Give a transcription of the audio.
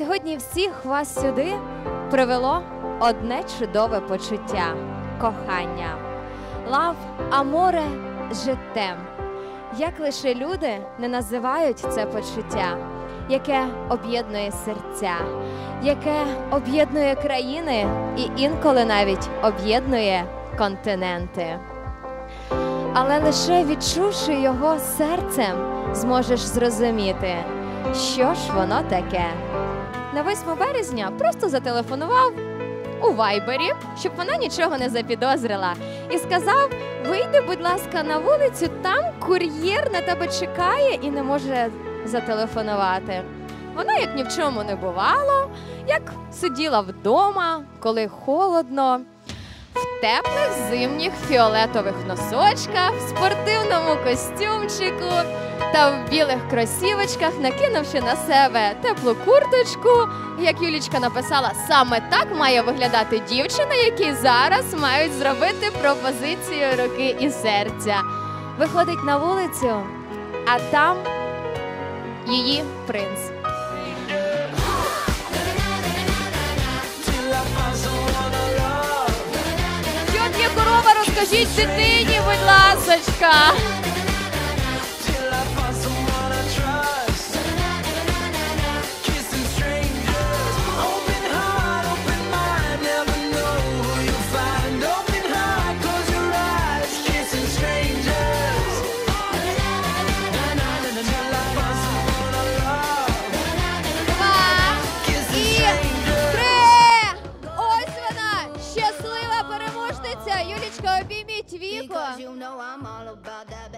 Сьогодні всіх вас сюди привело одне чудове почуття – кохання. Лав, аморе, життем. Як лише люди не називають це почуття, яке об'єднує серця, яке об'єднує країни і інколи навіть об'єднує континенти. Але лише відчувши його серцем, зможеш зрозуміти, що ж воно таке. На 8 березня просто зателефонував у вайбері, щоб вона нічого не запідозрила, і сказав: вийди, будь ласка, на вулицю, там кур'єр на тебе чекає і не може зателефонувати. Вона, як ні в чому не бувало, як сиділа вдома, коли холодно, в теплих зимніх фіолетових носочках, в спортивному костюмчику та в білих кросівочках, накинувши на себе теплу курточку. Як Юлічка написала, саме так має виглядати дівчина, якій зараз мають зробити пропозицію руки і серця. Виходить на вулицю, а там її принц. Тьотя корова, розкажіть дитині, будь ласочка. Юлічка, обійміть Віку.